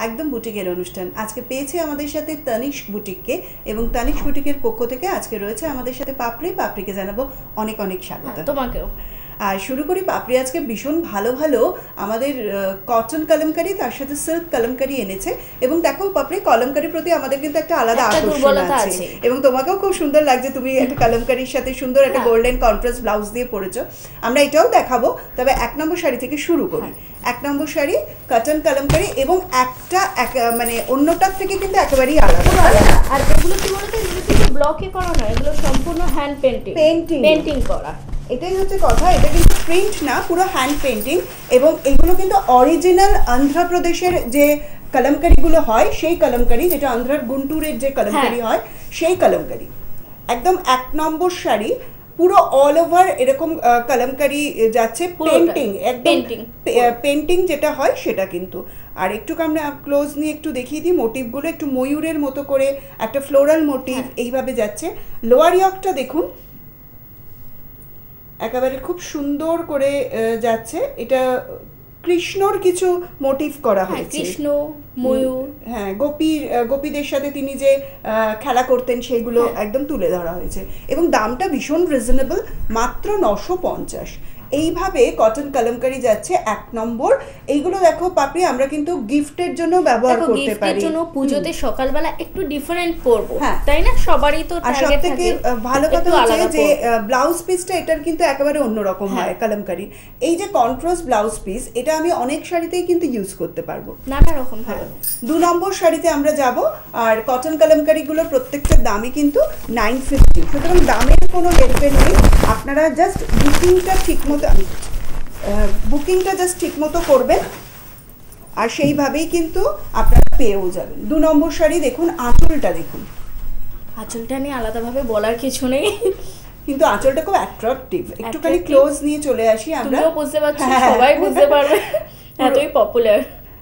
একদম বুটিকের অনুষ্ঠান। আজকে পেয়েছি আমাদের সাথে তানিস্ক বুটিককে, এবং তানিস্ক বুটিকের পক্ষ থেকে আজকে রয়েছে আমাদের সাথে পাপড়ি। পাপড়িকে জানাবো অনেক অনেক স্বাগত। তোমাকেও। আর শুরু করি, পাপড়ি আজকে ভীষণ ভালো ভালো আমাদের কটন কলমকারি, তার সাথে সিল্ক কলমকারি এনেছে। এবং দেখো পাপড়ি, কলমকারির প্রতি আমাদের কিন্তু একটা আলাদা আকর্ষণ আছে, এবং তোমাকেও খুব সুন্দর লাগছে, তুমি একটা কলমকারির সাথে সুন্দর একটা গোল্ডেন কন্ট্রাস্ট ব্লাউজ দিয়ে পরেছো। আমরা এটাও দেখাবো, তবে 1 নম্বর শাড়ি থেকে শুরু করি। 1 নম্বর শাড়ি কটন কলমকারি, এবং একটা মানে অন্যটার থেকে কিন্তু একেবারেই আলাদা। আর এগুলো কি বলতো, এগুলো কিন্তু ব্লকে করা না, এগুলো সম্পূর্ণ হ্যান্ড পেন্টিং করা। এটাই হচ্ছে কথা, এটা কিন্তু প্রিন্ট না, পুরো হ্যান্ড পেন্টিং। এবং এগুলো কিন্তু অরিজিনাল অন্ধ্রপ্রদেশের যে কলমকারিগুলো হয়, সেই কলমকারি, যেটা অন্ধ্রার গুন্টুরের যে কলমকারি হয়, সেই কলমকারি। একদম 1 নম্বর শাড়ি, পুরো অল ওভার এরকম কলমকারি যাচ্ছে, পেন্টিং, একদম পেন্টিং যেটা হয় সেটা কিন্তু। আর একটু আমরা ক্লোজ নিয়ে একটু দেখিয়ে দিই মোটিভগুলো, একটু ময়ূরের মতো করে একটা ফ্লোরাল মোটিভ এইভাবে যাচ্ছে। লোয়ার ইয়কটা দেখুন, একেবারে খুব সুন্দর করে যাচ্ছে। এটা কৃষ্ণর কিছু মোটিভ করা হয়েছে, কৃষ্ণ, ময়ূর, হ্যাঁ, গোপীদের সাথে তিনি যে খেলা করতেন সেইগুলো একদম তুলে ধরা হয়েছে। এবং দামটা ভীষণ রিজনেবল, মাত্র 950। এইভাবে কটন কলমকারি যাচ্ছে 1 নম্বর। এইগুলো দেখো পাপড়ি, আমরা কিন্তু গিফটের জন্য ব্যবহার করতে পারি। গিফটের জন্য পুজোতে সকালবেলা একটু ডিফারেন্ট করব, তাই না? সবারই তো টার্গেট থাকে। সবথেকে ভালো কথা হচ্ছে যে ব্লাউজ পিসটা এটার কিন্তু একেবারে অন্যরকম হয় কলমকারি। এই যে কন্ট্রাস্ট ব্লাউজ পিস, এটা আমি অনেক শাড়িতেই কিন্তু ইউজ করতে পারবো, নানা রকম ভাবে। 2 নম্বর শাড়িতে আমরা যাব। আর কটন কলমকারিগুলো প্রত্যেকটার দামই কিন্তু 950, সুতরাং দামের কোনো হেরফের নেই। আপনারা জাস্ট বুকিংটা জাস্ট ঠিক মতো করবেন, আর সেইভাবেই কিন্তু আপনারা পেয়েও যাবেন। 2 নম্বর শাড়ি দেখুন, আঁচলটা দেখুন। আঁচলটা নিয়ে আলাদাভাবে বলার কিছু নেই, কিন্তু আঁচলটা খুব অ্যাট্রাকটিভ। একটুখানি ক্লোজ নিয়ে চলে আসি আমরা, তুমিও বুঝতে পারছো, সবাই বুঝতে পারবে, এতই পপুলার।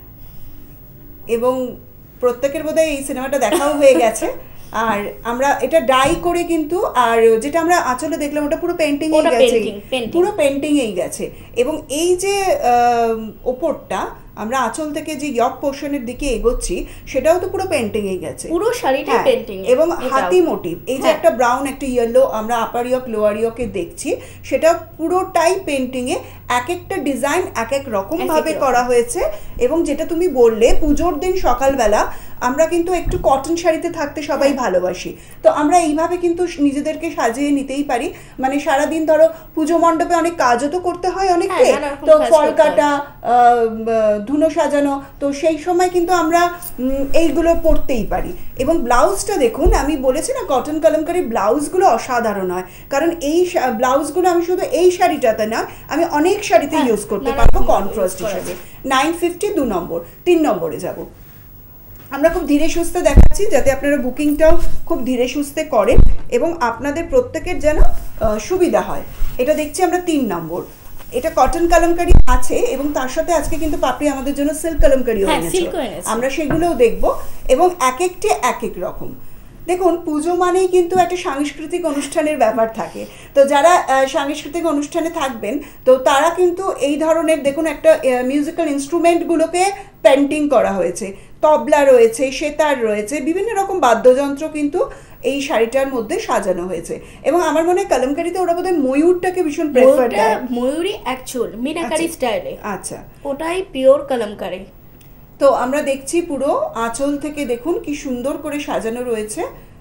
এবং প্রত্যেকের বোধহয় এই সিনেমাটা দেখাও হয়ে গেছে। আর আমরা এটা ডাই করে কিন্তু, আর যেটা আমরা আঁচলে দেখলাম ওটা পুরো পেন্টিং এই গেছে, পুরো পেন্টিং এই গেছে। এবং এই যে ওপরটা আমরা আঁচল থেকে যে ইয়ক পোর্শনের দিকে এগোচ্ছি, সেটাও তো পুরো পেন্টিং এই গেছে, পুরো শাড়িটা পেন্টিং। এবং হাতি মোটিভ, এই যে একটা ব্রাউন একটা ইয়েলো আমরা আপার ইয়ক লোয়ার ইয়কে দেখছি, সেটা পুরোটাই পেন্টিং এ। এক একটা ডিজাইন এক এক রকম ভাবে করা হয়েছে। এবং যেটা তুমি বললে, পুজোর দিন সকালবেলা আমরা কিন্তু একটু কটন শাড়িতে থাকতে সবাই ভালোবাসি, তো আমরা এইভাবে কিন্তু নিজেদেরকে সাজিয়ে নিতেই পারি। মানে সারাদিন ধরো পুজো মণ্ডপে অনেক কাজও তো করতে হয় অনেককে, তো ফল কাটা, ধুনো সাজানো, তো সেই সময় কিন্তু আমরা এইগুলো পরতেই পারি। এবং ব্লাউজটা দেখুন, আমি বলেছি না কটন কলমকারি ব্লাউজগুলো অসাধারণ হয়, কারণ এই ব্লাউজগুলো আমি শুধু এই শাড়িটাতে না, আমি অনেক শাড়িতে ইউজ করতে পারবো কন্ট্রাস্ট হিসেবে। 950, 2 নম্বর। 3 নম্বরে যাব। আমরা খুব ধীরে সুস্থে দেখাচ্ছি, যাতে আপনারা বুকিংটাও খুব ধীরে সুস্থে করেন এবং আপনাদের প্রত্যেকের যেন সুবিধা হয়। এটা দেখছি আমরা 3 নম্বর। এটা কটন কলমকারি আছে, এবং তার সাথে আজকে কিন্তু পাপড়ি আমাদের জন্য সিল্ক কলমকারিও এনেছে, আমরা সেগুলোও দেখব। এবং এক একটি এক এক রকম। দেখুন, পুজো মানেই কিন্তু একটা সাংস্কৃতিক অনুষ্ঠানের ব্যাপার থাকে, তো যারা সাংস্কৃতিক অনুষ্ঠানে থাকবেন, তো তারা কিন্তু এই ধরনের দেখুন একটা মিউজিক্যাল ইনস্ট্রুমেন্টগুলোকে পেন্টিং করা হয়েছে, তবলা রয়েছে, সেতার রয়েছে, বিভিন্ন রকম বাদ্যযন্ত্র কিন্তু এই শাড়িটার মধ্যে সাজানো হয়েছে। এবং আমার মনে হয় কলমকারিতে ওরা বোধহয় ময়ূরটাকে ভীষণ প্রেফার করে। ময়ূরই অ্যাকচুয়াল মিনাকারি স্টাইলে, আচ্ছা, ওটাই পিওর কলমকারি। তো আমরা দেখছি পুরো আঁচল থেকে দেখুন কি সুন্দর করে সাজানো রয়েছে।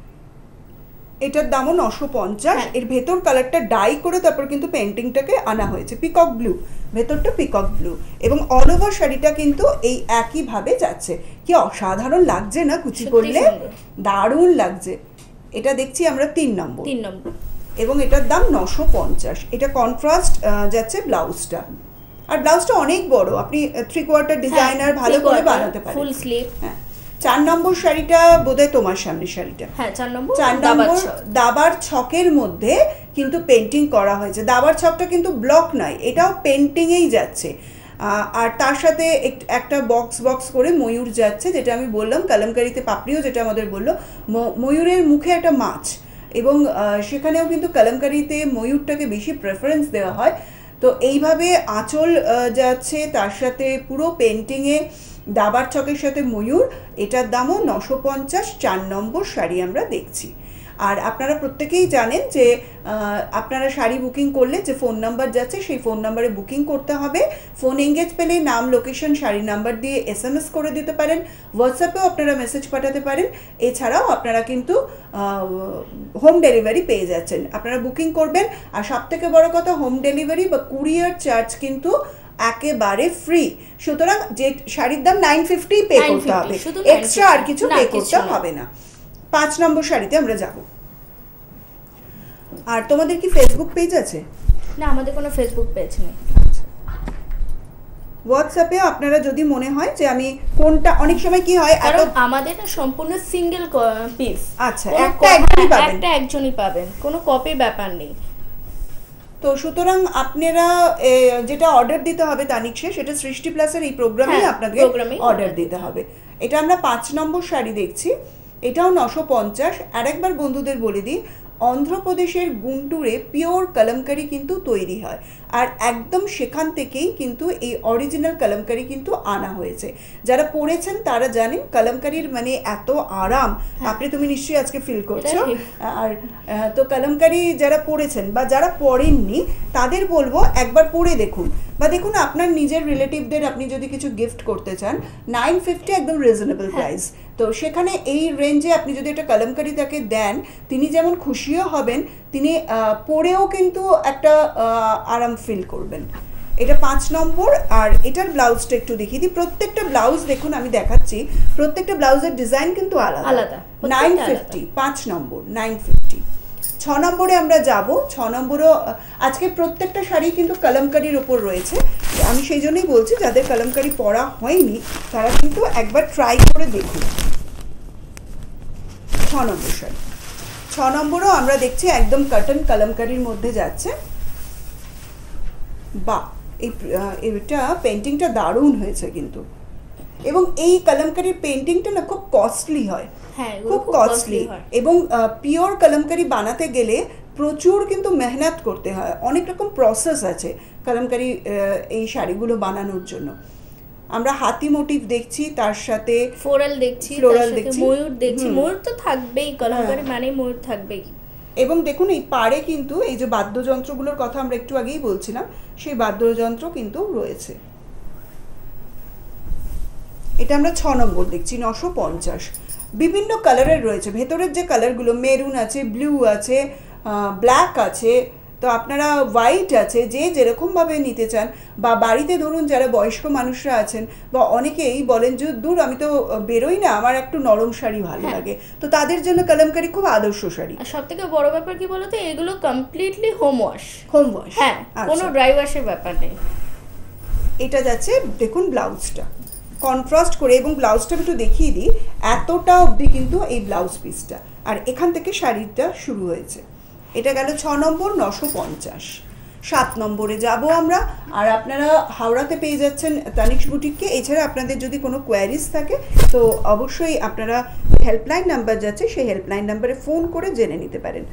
এটার দামও 950। এর ভেতর কালারটা ডাই করে তারপর কিন্তু পেন্টিংটাকে আনা হয়েছে, পিকক ব্লু, ভেতরটা পিকক ব্লু। এবং অল ওভার শাড়িটা কিন্তু এই একই ভাবে যাচ্ছে। কি অসাধারণ লাগছে না, কুচি করলে দারুণ লাগছে। এটা দেখছি আমরা 3 নম্বর। এবং এটার দাম 950। এটা কন্ট্রাস্ট যাচ্ছে ব্লাউজটা, আর ব্লাউজটা অনেক বড়, আপনি 3/4 ডিজাইনার ভালো করে বানাতে পারেন, ফুল স্লিভ। 4 নম্বর শাড়িটা বোধহয় তোমার সামনে শাড়িটা, 4 নম্বর দাবার ছকের মধ্যে কিন্তু পেন্টিং করা হয়েছে। দাবার ছকটা কিন্তু ব্লক নয়, এটাও পেন্টিংয়েই যাচ্ছে। আর তার সাথে একটা বক্স করে ময়ূর যাচ্ছে, যেটা আমি বললাম কলমকারিতে পাপড়িও যেটা আমাদের বললো, ময়ূরের মুখে একটা মাছ, এবং সেখানেও কিন্তু কলমকারিতে ময়ূরটাকে বেশি প্রেফারেন্স দেওয়া হয়। তো এইভাবে আঁচল যাচ্ছে, তার সাথে পুরো পেন্টিংয়ে দাবার ছকের সাথে ময়ূর, এটার দামও 950, 4 নম্বর শাড়ি আমরা দেখছি। আর আপনারা প্রত্যেকেই জানেন যে আপনারা শাড়ি বুকিং করলে যে ফোন নাম্বার যাচ্ছে সেই ফোন নাম্বারে বুকিং করতে হবে। ফোন এঙ্গেজ পেলে নাম, লোকেশন, শাড়ির নাম্বার দিয়ে SMS করে দিতে পারেন, হোয়াটসঅ্যাপেও আপনারা মেসেজ পাঠাতে পারেন। এছাড়াও আপনারা কিন্তু হোম ডেলিভারি পেয়ে যাচ্ছেন। আপনারা বুকিং করবেন, আর সবথেকে বড় কথা হোম ডেলিভারি বা কুরিয়ার চার্জ কিন্তু একেবারে ফ্রি। সুতরাং যে শাড়ির দাম 950 পে করতে হবে, এক্সট্রা আর কিছু পে করতে হবে না। 5 নম্বর শাড়িতে আমরা যাব। আর তোমাদের কি ফেসবুক পেজ আছে? না, আমাদের কোনো ফেসবুক পেজ নেই। হোয়াটসঅ্যাপে আপনারা যদি মনে হয় যে আমি কোনটা, অনেক সময় কি হয় কারণ আমাদের না সম্পূর্ণ সিঙ্গেল পিস। আচ্ছা, একটা একজনই পাবেন, কোনো কপি ব্যাপার নেই। তো সুতরাং আপনারা যেটা অর্ডার দিতে হবে তানিক্ষে, সেটা সৃষ্টি প্লাসের এই প্রোগ্রামেই আপনাকে অর্ডার দিতে হবে। এটা আমরা 5 নম্বর শাড়ি দেখছি, এটাও 950। আর একবার বন্ধুদের বলে দিই, অন্ধ্রপ্রদেশের গুন্টুরে পিওর কলমকারি কিন্তু তৈরি হয়, আর একদম সেখান থেকেই কিন্তু এই অরিজিনাল কলমকারি কিন্তু আনা হয়েছে। যারা পড়েছেন তারা জানেন কলমকারির মানে এত আরাম, তুমি নিশ্চয়ই আজকে ফিল করছো। আর তো কলমকারি যারা পড়েছেন বা যারা পড়েননি তাদের বলবো একবার পড়ে দেখুন, বা দেখুন আপনার নিজের রিলেটিভদের আপনি যদি কিছু গিফট করতে চান, 950 একদম রিজনেবল প্রাইস। তো সেখানে এই রেঞ্জে আপনি যদি একটা কলমকারি তাকে দেন, তিনি যেমন খুশিও হবেন, তিনি পরেও কিন্তু একটা আরাম ফিল করবেন। এটা 5 নম্বর। আর এটার ব্লাউজটা একটু দেখিয়ে দিই। প্রত্যেকটা ব্লাউজ দেখুন, আমি দেখাচ্ছি, প্রত্যেকটা ব্লাউজের ডিজাইন কিন্তু আলাদা। 950, 5 নম্বর 950। 6 নম্বরে আমরা যাব। 6 নম্বরও আজকে প্রত্যেকটা শাড়ি কিন্তু কলমকারির ওপর রয়েছে। আমি সেই জন্যই বলছি যাদের কলমকারি পরা হয়নি তারা কিন্তু একবার ট্রাই করে দেখুন। 6 নম্বর শাড়ি। 6 নম্বরও আমরা দেখছি একদম কটন কলমকারির মধ্যে যাচ্ছে। বাহ, এটা পেন্টিংটা দারুণ হয়েছে কিন্তু, এবং এই কলমকারির পেন্টিংটা না খুব কস্টলি হয়, খুব কস্টলি। এবং পিওর কলমকারি বানাতে গেলে প্রচুর কিন্তু মেহনত করতে হয়, অনেক রকম প্রসেস আছে কলমকারি এই শাড়িগুলো বানানোর জন্য। আমরা হাতি মোটিভ দেখছি, তার সাথে ফ্লোরাল দেখছি, ময়ূর দেখছি। ময়ূর তো থাকবেই, কলমকারি মানে ময়ূর থাকবেই। এবং দেখুন এই পাড়ে কিন্তু এই যে বাদ্যযন্ত্রগুলোর কথা আমরা একটু আগেই বলছিলাম, সেই বাদ্যযন্ত্র কিন্তু রয়েছে। এটা আমরা 6 নম্বর দেখছি, 950। বিভিন্ন কালারের রয়েছে, ভেতরের যে কালারগুলো মেরুন আছে, ব্লু আছে, ব্ল্যাক আছে, তো আপনারা হোয়াইট আছে, যে যেরকমভাবে নিতে চান। বা বাড়িতে ধরুন যারা বয়স্ক মানুষরা আছেন, বা অনেকেই বলেন যে দূর আমি তো বেরোই না, আমার একটু নরম শাড়ি ভালো লাগে, তো তাদের জন্য কলমকারি খুব আদর্শ শাড়ি। আর সব থেকে বড় ব্যাপার কি বলতো, এগুলো কমপ্লিটলি হোম ওয়াশ। হ্যাঁ, কোনো ড্রাই ওয়াশের ব্যাপার নেই। এটা যাচ্ছে দেখুন ব্লাউজটা কন্ট্রাস্ট করে, এবং ব্লাউজটা একটু দেখিয়ে দিই, এতটা অবধি কিন্তু এই ব্লাউজ পিসটা, আর এখান থেকে শাড়িটা শুরু হয়েছে। এটা গেল 6 নম্বর, 950। 7 নম্বরে যাব আমরা। আর আপনারা হাওড়াতে পেয়ে যাচ্ছেন তানিক্স বুটিককে। এছাড়া আপনাদের যদি কোনো কোয়ারিজ থাকে তো অবশ্যই আপনারা হেল্পলাইন নাম্বার যাচ্ছে, সেই হেল্পলাইন নাম্বারে ফোন করে জেনে নিতে পারেন।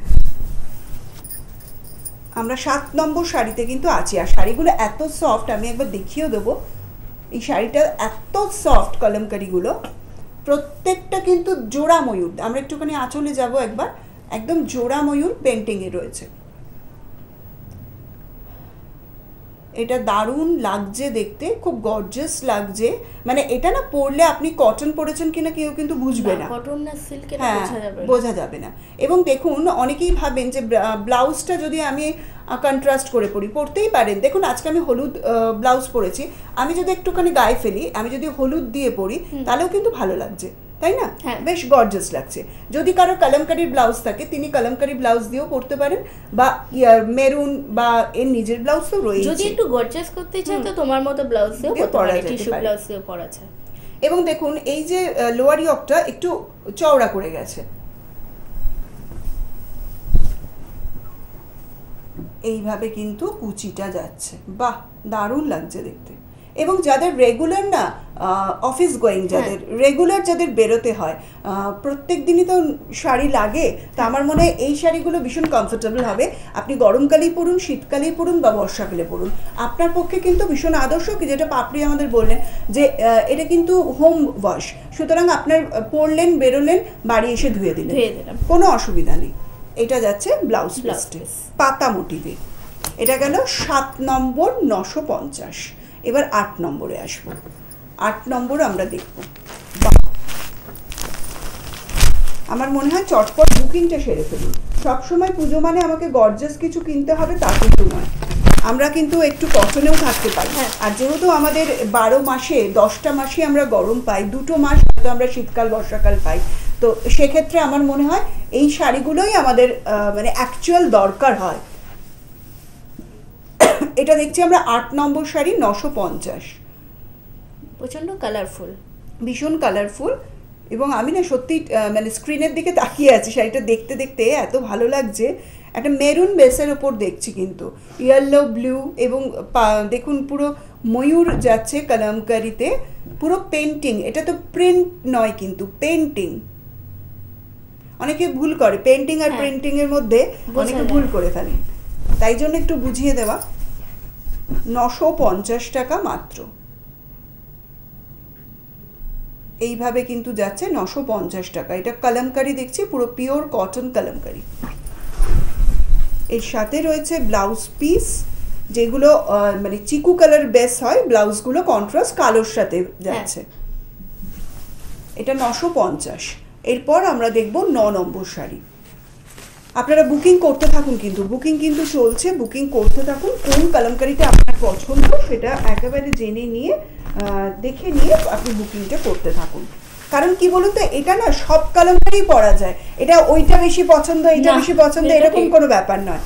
আমরা 7 নম্বর শাড়িতে কিন্তু আছি, আর শাড়িগুলো এত সফট, আমি একবার দেখিয়েও দেবো। এই শাড়িটা এত সফট, কলমকারিগুলো প্রত্যেকটা কিন্তু জোড়া ময়ূর। আমরা একটুখানি আঁচলে যাব একবার, একদম জোড়া ময়ূর পেন্টিংয়ে রয়েছে। এটা দারুণ লাগছে দেখতে, খুব গর্জিয়াস লাগছে। মানে এটা না পরলে আপনি কটন পরেছেন কিনা কেউ কিন্তু বুঝবে না, কটন না সিল্ক, এটা বোঝা যাবে না। এবং দেখুন অনেকেই ভাবেন যে ব্লাউজটা যদি আমি কন্ট্রাস্ট করে পরতেই পারেন। দেখুন আজকে আমি হলুদ ব্লাউজ পরেছি, আমি যদি একটুখানি গায়ে ফেলি, আমি যদি হলুদ দিয়ে পরি তাহলেও কিন্তু ভালো লাগছে, তাই না? বেশ গর্জিয়াস লাগছে। যদি কারো কলমকারির ব্লাউজ থাকে তিনি কলমকারি ব্লাউজ দিয়েও পরতে পারেন, বা মেরুন বা এর নিজের ব্লাউজ তো রয়েছে। যদি একটু গর্জিয়াস করতে চাও তো তোমার মতো ব্লাউজ দিয়েও পরা যায়, টিস্যু ব্লাউজ দিয়েও পরা যায়। এবং দেখুন এই যে লোয়ার ইয়কটা একটু চওড়া করে গেছে, এইভাবে কিন্তু কুচিটা যাচ্ছে। বাহ, দারুণ লাগছে দেখতে। এবং যাদের রেগুলার না অফিস গোয়িং যাদের, রেগুলার যাদের বেরোতে হয়, প্রত্যেক দিনই তো শাড়ি লাগে, তো আমার মনে হয় এই শাড়িগুলো ভীষণ কমফোর্টেবল হবে। আপনি গরমকালেই পরুন, শীতকালেই পরুন বা বর্ষাকালে পরুন, আপনার পক্ষে কিন্তু ভীষণ আদর্শ। কি যেটা পাপড়ি আমাদের বললেন যে এটা কিন্তু হোম ওয়াশ, সুতরাং আপনার পরলেন, বেরোলেন, বাড়ি এসে ধুয়ে দিলেন, কোনো অসুবিধা নেই। এটা যাচ্ছে ব্লাউজ পিসে পাতা মোটিভে। এটা গেল 7 নম্বর 950। এবার 8 নম্বরে আসবো। 8 নম্বর আমরা দেখব। আমার মনে হয় চটপট বুকিংটা সেরে ফেলুন। সবসময় পুজো মানে আমাকে গর্জাস কিছু কিনতে হবে তা কিন্তু নয়, আমরা কিন্তু একটু কটনেও থাকতে পারি। আর যেহেতু আমাদের 12 মাসে 10টা মাসে আমরা গরম পাই, 2টো মাস হয়তো আমরা শীতকাল বর্ষাকাল পাই, তো সেক্ষেত্রে আমার মনে হয় এই শাড়িগুলোই আমাদের মানে অ্যাকচুয়াল দরকার হয়। এটা দেখছি আমরা 8 নম্বর শাড়ি 950। প্রচন্ড কালারফুল, ভীষণ কালারফুল, এবং আমি না সত্যি মানে স্ক্রিনের দিকে তাকিয়ে আছি, শাড়িটা দেখতে দেখতে এত ভালো লাগছে। একটা মেরুন বেসের ওপর দেখছি, কিন্তু ইয়েলো ব্লু, এবং দেখুন পুরো ময়ূর যাচ্ছে কলমকারিতে, পুরো পেন্টিং। এটা তো প্রিন্ট নয়, কিন্তু পেন্টিং। অনেকে ভুল করে পেন্টিং আর প্রিন্টিং এর মধ্যে, অনেকে ভুল করে ফেলেন, তাই জন্য একটু বুঝিয়ে দেওয়া। 950 টাকা মাত্র। এইভাবে কিন্তু যাচ্ছে 950 টাকা। এটা কলমকারি দেখছি, পুরো পিওর কটন কলমকারি। এর সাথে রয়েছে ব্লাউজ পিস, যেগুলো মানে চিকু কালার বেস হয়, ব্লাউজগুলো কন্ট্রাস্ট কালোর সাথে যাচ্ছে। এটা 950। এরপর আমরা দেখব 9 নম্বর শাড়ি। আপনারা বুকিং করতে থাকুন, কিন্তু বুকিং কিন্তু চলছে, বুকিং করতে থাকুন। কোন কলমকারিটা আপনার পছন্দ সেটা একেবারে জেনে নিয়ে দেখে নিয়ে আপনি বুকিংটা করতে থাকুন। কারণ কি বলুন তো, এটা না সব কলমকারি পরা যায়, এটা ওইটা বেশি পছন্দ, এটা বেশি পছন্দ, এরকম কোনো ব্যাপার নয়।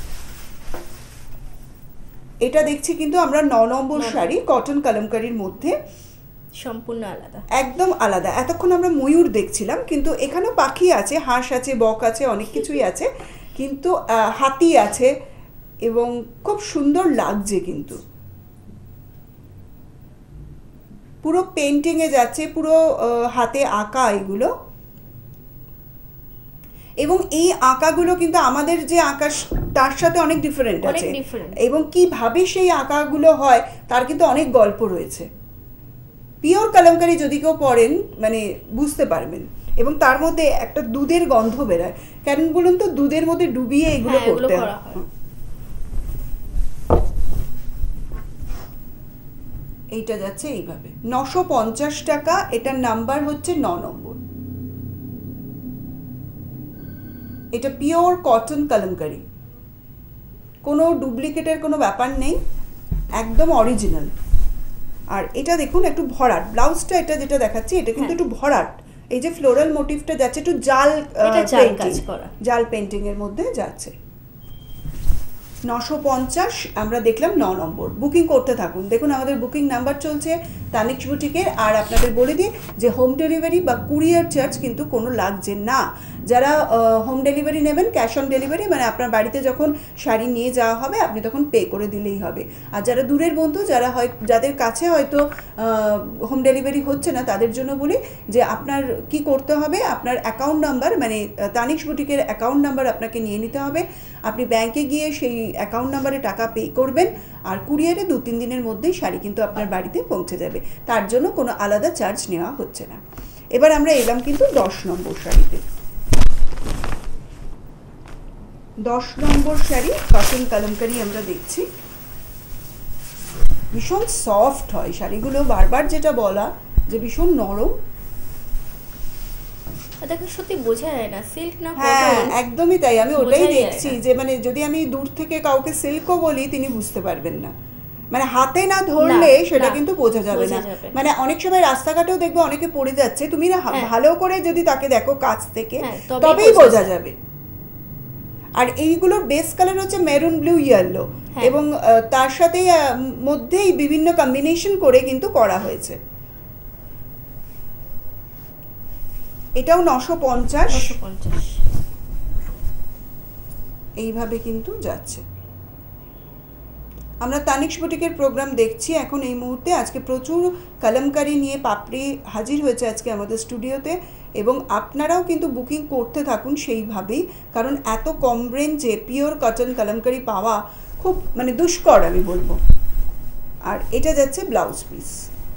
এটা দেখছি কিন্তু আমরা 9 নম্বর শাড়ি কটন কলমকারির মধ্যে, সম্পূর্ণ আলাদা, একদম আলাদা। এতক্ষণ আমরা ময়ূর দেখছিলাম, কিন্তু এখানেও পাখি আছে, হাঁস আছে, বক আছে, অনেক কিছুই আছে, কিন্তু হাতি আছে, এবং খুব সুন্দর লাগছে। কিন্তু পুরো পেন্টিংয়ে যাচ্ছে, পুরো হাতে আঁকা এগুলো, এবং এই আঁকাগুলো কিন্তু আমাদের যে আঁকা তার সাথে অনেক ডিফারেন্ট আছে, এবং কিভাবে সেই আঁকাগুলো হয় তার কিন্তু অনেক গল্প রয়েছে। পিওর কলমকারি যদি কেউ পড়েন মানে বুঝতে পারবেন, এবং তার মধ্যে একটা দুধের গন্ধ বেরোয়। কেন বলুন তো, দুধের মধ্যে ডুবিয়ে এগুলো করতে হয়। এইটা যাচ্ছে এইভাবে 950 টাকা। এটার নাম্বার হচ্ছে 9 নম্বর। এটা পিওর কটন কলমকারি, কোনো ডুপ্লিকেটের কোনো ব্যাপার নেই, একদম অরিজিনাল। আর এটা দেখুন একটু ভরাট ব্লাউজটা, এটা যেটা দেখাচ্ছি এটা কিন্তু একটু ভরাট। এই যে ফ্লোরাল মোটিভটা যাচ্ছে একটু জাল পেন্টিং এর মধ্যে যাচ্ছে। 950 আমরা দেখলাম 9 নম্বর। বুকিং করতে থাকুন। দেখুন আমাদের বুকিং নাম্বার চলছে তানিক্স বুটিকের। আর আপনাদের বলে দিই যে হোম ডেলিভারি বা কুরিয়ার চার্জ কিন্তু কোনো লাগছে না। যারা হোম ডেলিভারি নেবেন, ক্যাশ অন ডেলিভারি, মানে আপনার বাড়িতে যখন শাড়ি নিয়ে যাওয়া হবে আপনি তখন পে করে দিলেই হবে। আর যারা দূরের বন্ধু, যাদের কাছে হয়তো হোম ডেলিভারি হচ্ছে না, তাদের জন্য বলি যে আপনার কি করতে হবে, আপনার অ্যাকাউন্ট নাম্বার, মানে তানিক্স বুটিকের অ্যাকাউন্ট নাম্বার আপনাকে নিয়ে নিতে হবে। আপনি ব্যাংকে গিয়ে সেই অ্যাকাউন্ট নাম্বারে টাকা পে করবেন, আর কুরিয়ারে 2-3 দিনের মধ্যেই শাড়ি কিন্তু আপনার বাড়িতে পৌঁছে যাবে। তার জন্য কোনো আলাদা চার্জ নেওয়া হচ্ছে না। এবার আমরা এলাম কিন্তু 10 নম্বর শাড়িতে। 10 নম্বর শাড়ি কটন কলমকারি আমরা দেখছি। ভীষণ সফট হয় শাড়িগুলো, বারবার যেটা বলা যে ভীষণ নরম। দেখো সত্যি বোঝা যায় না সিল্ক না কটন। হ্যাঁ একদমই তাই, আমি ওটাই দেখছি যে মানে যদি আমি দূর থেকে কাউকে সিল্কও বলি তিনি বুঝতে পারবেন না, মানে হাতে না ধরলে সেটা কিন্তু বোঝা যাবে না। মানে অনেক সময় রাস্তাঘাটেও দেখবে অনেকে পড়ে যাচ্ছে, তুমি না ভালো করে যদি তাকে দেখো কাছ থেকে তবেই বোঝা যাবে। আর এইগুলোর বেস কালার হচ্ছে মেরুন ব্লু ইয়েলো, এবং তার সাথে মধ্যেই বিভিন্ন কম্বিনেশন করে কিন্তু করা হয়েছে। এটাও 950। এইভাবে কিন্তু যাচ্ছে। আমরা তানিক্স বুটিকের প্রোগ্রাম দেখছি এখন এই মুহূর্তে। আজকে প্রচুর কলমকারি নিয়ে পাপড়ি হাজির হয়েছে আজকে আমাদের স্টুডিওতে, এবং আপনারাও কিন্তু বুকিং করতে থাকুন সেইভাবেই, কারণ এত কম রেঞ্জে পিওর কটন কলমকারি পাওয়া খুব মানে দুষ্কর আমি বলবো। আর এটা যাচ্ছে ব্লাউজ পিস।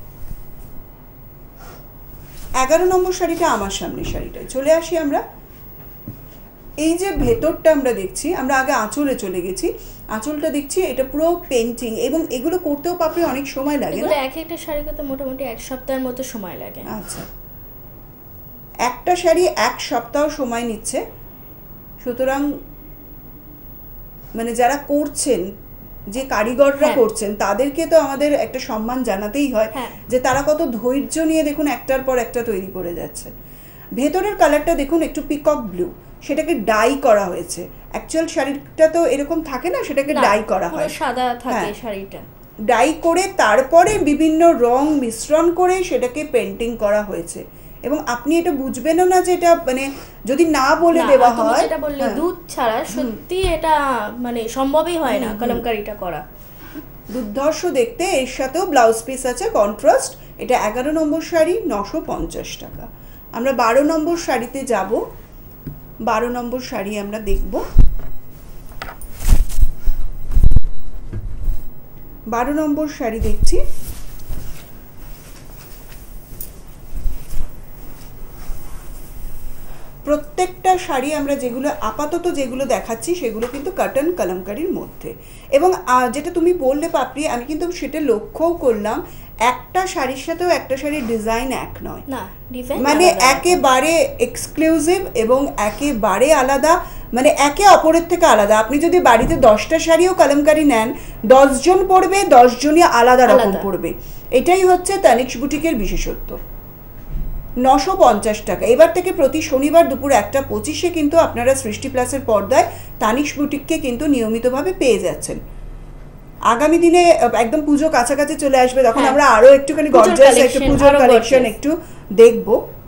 11 নম্বর শাড়িটা আমার সামনে শাড়িটায় চলে আসি আমরা। এই যে ভেতরটা আমরা দেখছি, আমরা আগে আঁচলে চলে গেছি, আঁচলটা দেখছি এটা পুরো পেন্টিং, এবং এগুলো করতেও পাপড়ি অনেক সময় লাগে। এগুলো এক একটা শাড়ি করতে মোটামুটি 1 সপ্তাহের মতো সময় লাগে। আচ্ছা, একটা শাড়ি 1 সপ্তাহ সময় নিচ্ছে। সুতরাং মানে যারা করছেন, যে কারিগররা করছেন, তাদেরকে তো আমাদের একটা সম্মান জানাতেই হয় যে তারা কত ধৈর্য নিয়ে দেখুন একটার পর একটা তৈরি করে যাচ্ছে। ভেতরের কালারটা দেখুন একটু পিকক ব্লু, সেটাকে ডাই করা হয়েছে। অ্যাকচুয়াল শাড়িটা তো এরকম থাকে না, সেটাকে ডাই করা হয়, সাদা থাকে শাড়িটা। ডাই করে তারপরে বিভিন্ন রং মিশ্রণ করে সেটাকে পেন্টিং করা হয়েছে। এবং আপনি এটা বুঝবেনও না যে এটা মানে যদি না বলে দেওয়া হয়, এটা বললে দুধ ছাড়া সত্যি এটা মানে সম্ভবই হয় না কলমকারিটা করা। দুর্ধর্ষ দেখতে। এর সাথেও ব্লাউজ পিস আছে কন্ট্রাস্ট। এটা 11 নম্বর শাড়ি, 950 টাকা। আমরা 12 নম্বর শাড়িতে যাব। 12 নম্বর শাড়ি আমরা দেখব। 12 নম্বর শাড়ি দেখছি। প্রত্যেকটা শাড়ি আমরা যেগুলো আপাতত যেগুলো দেখাচ্ছি সেগুলো কিন্তু কটন কলমকারির মধ্যে। এবং যেটা তুমি বললে পাপড়ি, আমি কিন্তু সেটা লক্ষ্যও করলাম, একটা শাড়ির সাথেও একটা শাড়ির ডিজাইন এক নয়, মানে একেবারে এক্সক্লুসিভ এবং একেবারে আলাদা, মানে একে অপরের থেকে আলাদা। আপনি যদি বাড়িতে 10টা শাড়িও কলমকারি নেন, 10 জন পরবে, 10 জনই আলাদা রকম পরবে। এটাই হচ্ছে তানিক্স বুটিকের বিশেষত্ব। 950 টাকা। এবার থেকে প্রতি শনিবার দুপুর 1:25-এ কিন্তু আপনারা সৃষ্টি প্লাসের পর্দায় তানিক্স বুটিককে কিন্তু নিয়মিতভাবে পেয়ে যাচ্ছেন। আগামী দিনে একদম পুজো কাছাকাছি চলে আসবে, তখন আমরা আরো একটুখানি গর্জিয়াস একটু পুজোর কালেকশন একটু দেখব।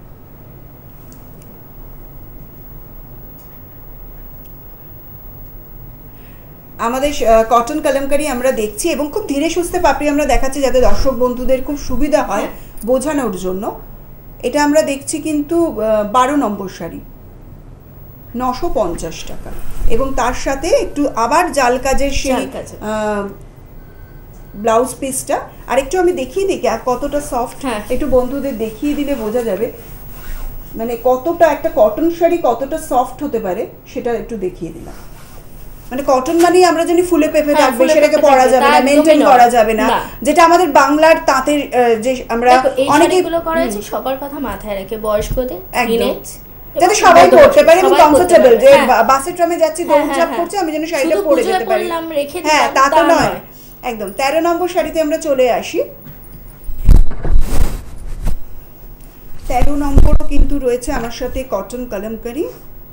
আমাদের কটন কলমকারি আমরা দেখছি, এবং খুব ধীরে সুস্থে পাপড়ি আমরা দেখাচ্ছি যাতে দর্শক বন্ধুদের খুব সুবিধা হয় বোঝানোর জন্য। এটা আমরা দেখছি কিন্তু 12 নম্বর শাড়ি, 950 টাকা। এবং তার সাথে একটু আবার জাল কাজের সেই ব্লাউজ পিসটা। আর একটু আমি দেখিয়ে দিই কতটা সফট, একটু বন্ধুদের দেখিয়ে দিলে বোঝা যাবে মানে কতটা একটা কটন শাড়ি কতটা সফট হতে পারে, সেটা একটু দেখিয়ে দিলাম। মানে কটন মানে আমরা জানি ফুলে পেঁপে থাকবে, সেটাকে পরা যাবে না, মেইনটেইন করা যাবে না, যেটা আমাদের বাংলার তাঁতের যে আমরা অনেকে এগুলো করা আছে সবার কথা মাথায় রেখে, বয়স্কদের, টিনেজ, যাতে সবাই পড়তে পারে এবং কমফোর্টেবল, যে বাসে ট্রামে যাচ্ছি দৌড়ঝাঁপ করছে আমি যেন শাড়িটা পরে যেতে পারি। হ্যাঁ, তা তো নয় একদম। 13 নম্বর শাড়িতে আমরা চলে আসি। 13 নম্বরও কিন্তু রয়েছে আমার সাথে কটন কলমকারি।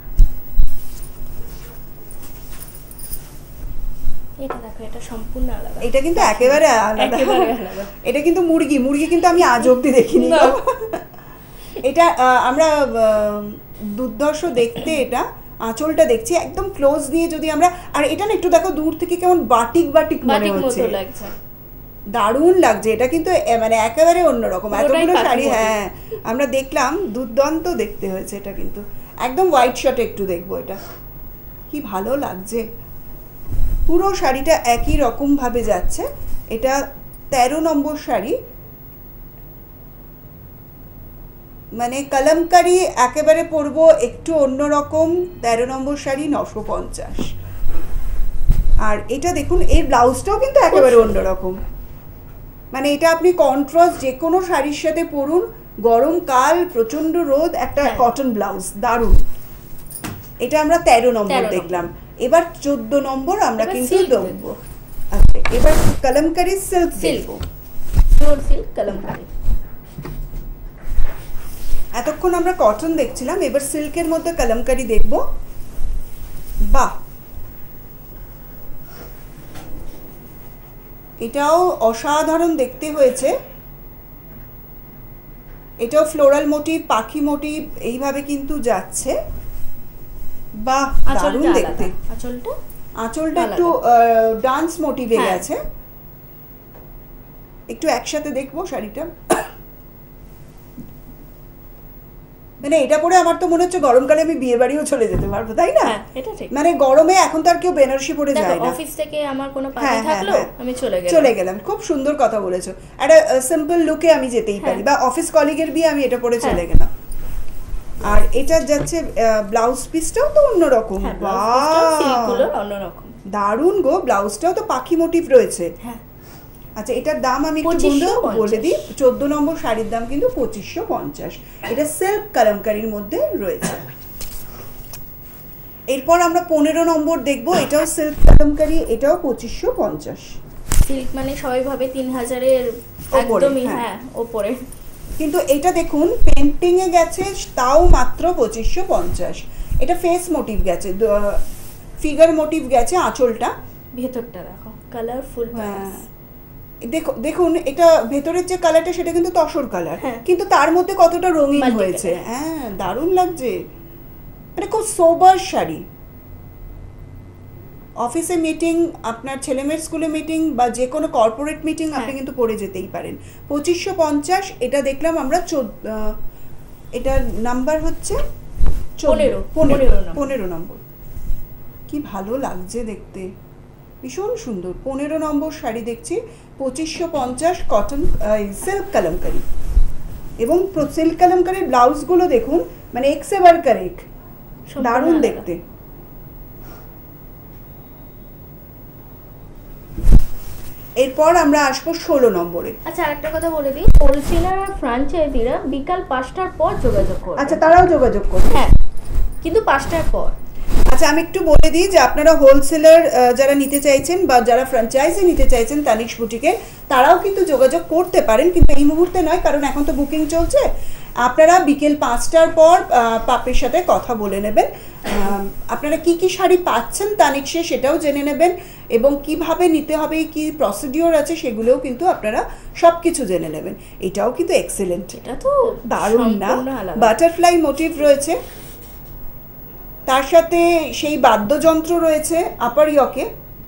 এটা দেখো, এটা সম্পূর্ণ আলাদা, এটা কিন্তু একেবারে আলাদা। এটা কিন্তু মুরগি কিন্তু আমি আজ অবধি দেখিনি। এটা আমরা দুর্ধর্ষ দেখতে, এটা আঁচলটা দেখছি একদম ক্লোজ নিয়ে যদি আমরা, আর এটা না একটু দেখো দূর থেকে কেমন বাটিক মনে হচ্ছে, দারুণ লাগছে। এটা কিন্তু মানে একেবারে অন্যরকম, এতগুলো শাড়ি হ্যাঁ আমরা দেখলাম, দুর্দান্ত দেখতে হয়েছে। এটা কিন্তু একদম হোয়াইট শর্ট একটু দেখবো, এটা কি ভালো লাগছে। পুরো শাড়িটা একই রকম ভাবে যাচ্ছে। এটা 13 নম্বর শাড়ি, মানে কলমকারি একেবারে পরবো একটু অন্যরকম। 13 নম্বর শাড়ি, 950। আর এটা দেখুন, এর ব্লাউজটাও কিন্তু একেবারে অন্যরকম, মানে এটা আপনি কন্ট্রাস্ট যে কোনো শাড়ির সাথে পরুন, গরমকাল, প্রচন্ড রোদ, একটা কটন ব্লাউজ, দারুণ। এটা আমরা 13 নম্বর দেখলাম। এবার 14 নম্বর আমরা কিন্তু দেখবো। আচ্ছা, এবার কলমকারি সিল্ক দেখবো। কলমকারি এতক্ষণ আমরা কটন দেখছিলাম, এবার সিল্কের মধ্যে কলমকারি দেখব। বাহ, এটাও অসাধারণ দেখতে হয়েছে। এটাও ফ্লোরাল মোটিভ, পাখি মোটিভ এইভাবে কিন্তু যাচ্ছে। বাহ, দারুণ দেখতে। আঁচলটা একটু ডান্স মোটিভে গেছে, একটু একসাথে দেখবো শাড়িটা। মানে এটা পরে আমার তো মনে হচ্ছে গরমকালে আমি বিয়ে বাড়িও চলে যেতে পারবো, তাই না? এটা ঠিক। মানে গরমে এখন তো আর কেউ বেনারসি পরে যায় না, অফিস থেকে আমার কোনো পার্টি থাকলো আমি চলে গেলাম। খুব সুন্দর কথা বলেছো, একটা সিম্পল লুকে আমি যেতেই পারি, বা অফিস কলিগের বিয়ে আমি এটা পরে চলে গেলাম। আর এটা যাচ্ছে ব্লাউজ পিসটাও তো অন্যরকম, অন্যরকম, দারুণ গো। ব্লাউজটাও তো পাখি মোটিভ রয়েছে। আচ্ছা, এটার দাম আমি একটু বলে দিই। 14 নম্বর শাড়ির দাম কিন্তু 2550। এটা সিল্ক কালামকারীর মধ্যে রয়েছে। এরপর আমরা 15 নম্বর দেখবো, এটাও সিল্ক কালামকারী, এটাও 2550। সিল্ক মানে সবাই ভাবে 3000-এর একদমই ওপরে, কিন্তু এটা দেখুন পেন্টিং এ গেছে তাও মাত্র 2550। এটা ফেস মোটিভ গেছে, ফিগার মোটিভ গেছে, আঁচলটা। ভেতরটা দেখো কালারফুল। দেখুন এটা ভেতরের যে কালারটা সেটা কিন্তু তসর কালার, কিন্তু তার মধ্যে কতটা রঙিন হয়েছে। হ্যাঁ, দারুণ লাগছে। মানে খুব সোবার শাড়ি, অফিসে মিটিং, আপনার ছেলেমেয়ের স্কুলে মিটিং, বা যে কোনো কর্পোরেট মিটিং আপনি কিন্তু পরে যেতেই পারেন। 2550। এটা দেখলাম আমরা এটার নাম্বার হচ্ছে 15 নম্বর। কি ভালো লাগছে দেখতে, ভীষণ সুন্দর। 15 নম্বর শাড়ি দেখছি, 2550, কটন সিল্ক কালামকারী। এবং সিল্ক কালামকারীর ব্লাউজগুলো দেখুন, মানে এক্সেবার কারেক্ট, দারুণ দেখতে। এরপর আমরা আসবো 16 নম্বরে। আচ্ছা, আরেকটা কথা বলে দিই, হোলসেলার আর ফ্র্যাঞ্চাইজিরা বিকাল 5টার পর যোগাযোগ করবে। আচ্ছা, তারাও যোগাযোগ করবে? হ্যাঁ, কিন্তু 5টার পর। আচ্ছা, আমি একটু বলে দিই যে আপনারা হোলসেলার যারা নিতে চাইছেন বা যারা ফ্র্যাঞ্চাইজি নিতে চাইছেন তানিশ বুটিকে, তারাও কিন্তু যোগাযোগ করতে পারেন, কিন্তু এই মুহূর্তে নয়, কারণ এখন তো বুকিং চলছে। আপনারা বিকেল 5টার পর পাপড়ির সাথে কথা বলে নেবেন, আপনারা কি কি শাড়ি পাচ্ছেন তানিশে সেটাও জেনে নেবেন, এবং কিভাবে নিতে হবে, কি প্রসিডিওর আছে সেগুলোও কিন্তু আপনারা সব কিছু জেনে নেবেন। এটাও কিন্তু এক্সেলেন্ট, এটা তো দারুণ না? বাটারফ্লাই মোটিভ রয়েছে, তার সাথে সেই বাদ্যযন্ত্র রয়েছে আপার ইয়কে,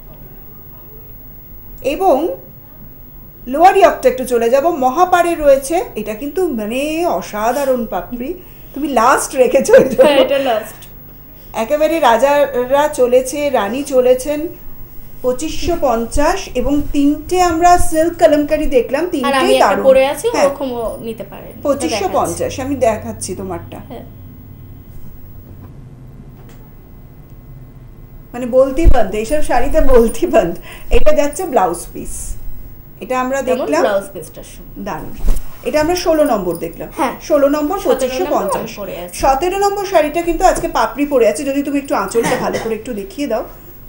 এবং লোয়ার ইয়কটা একটু চলে যাব, মহাপাড়ে রয়েছে। এটা কিন্তু মানে অসাধারণ পাপড়ি, তুমি লাস্ট রেখেছো। এটা লাস্ট, একেবারে রাজারা চলেছে, রানী চলেছেন। 2550। এবং 3টে আমরা সিল্ক কালামকারী দেখলাম, 3টেই দারুণ পরে আছে, ওরকমও নিতে পারেন। 2550 আমি দেখাচ্ছি তোমারটা। মানে বলতি বন্ধ, এইসব শাড়িতে বলতি বন্ধ। এটা যাচ্ছে ব্লাউজ পিস, এটা আমরা দেখলাম, ব্লাউজ পিসটা দারুণ। এটা আমরা 16 নম্বর দেখলাম। 16 নম্বর 2550। 17 নম্বর শাড়িটা কিন্তু আজকে পাপড়ি পরে আছে, যদি তুমি একটু আঁচলটা ভালো করে একটু দেখিয়ে দাও।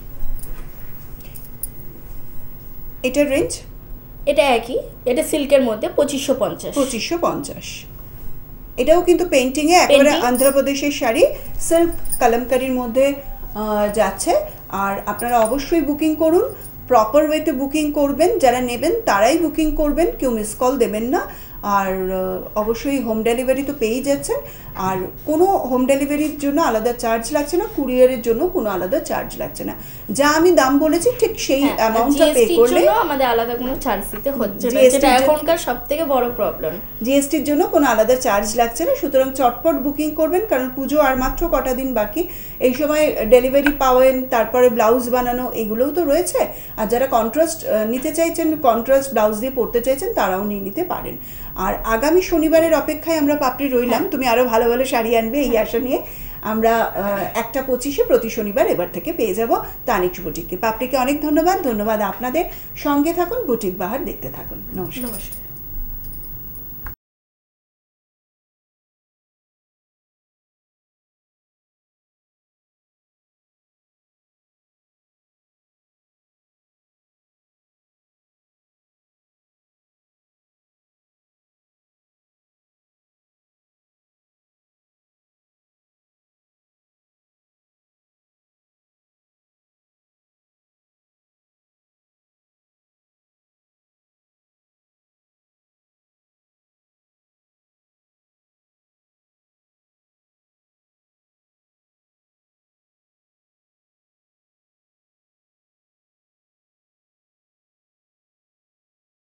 এটার রেঞ্জ? এটা একই, এটা সিল্কের মধ্যে 2550। 2550। এটাও কিন্তু পেন্টিং এ, একেবারে অন্ধ্রপ্রদেশের শাড়ি, সিল্ক কালামকারীর মধ্যে যাচ্ছে। আর আপনারা অবশ্যই বুকিং করুন, প্রপার ওয়েতে বুকিং করবেন, যারা নেবেন তারাই বুকিং করবেন, কেউ মিস কল দেবেন না। আর অবশ্যই হোম ডেলিভারি তো পেয়েই যাচ্ছেন, আর কোনো হোম ডেলিভারির জন্য আলাদা চার্জ লাগছে না, কুরিয়ারের জন্য কোনো আলাদা চার্জ লাগছে না। যা আমি দাম বলেছি ঠিক সেই অ্যামাউন্টটা পে করলে আমাদের আলাদা কোনো চার্জ দিতে হচ্ছে না, যেটা এখনকার সবথেকে বড় প্রবলেম। জিএসটির জন্য কোনো আলাদা চার্জ লাগছে না। সুতরাং চটপট বুকিং করবেন, কারণ পুজো আর মাত্র কটা দিন বাকি। এই সময় ডেলিভারি পাওয়েন, তারপরে ব্লাউজ বানানো, এগুলোও তো রয়েছে। আর যারা কন্ট্রাস্ট নিতে চাইছেন, কন্ট্রাস্ট ব্লাউজ দিয়ে পরতে চাইছেন, তারাও নিয়ে নিতে পারেন। আর আগামী শনিবারের অপেক্ষায় আমরা পাপড়ি রইলাম, তুমি আরো ভালো ভালো শাড়ি আনবে এই আশা নিয়ে। আমরা 1:25 প্রতি শনিবার এবার থেকে পেয়ে যাব তানিশ বুটিককে। পাপড়িকে অনেক ধন্যবাদ। ধন্যবাদ আপনাদের, সঙ্গে থাকুন, বুটিক বাহার দেখতে থাকুন। নমস্কার।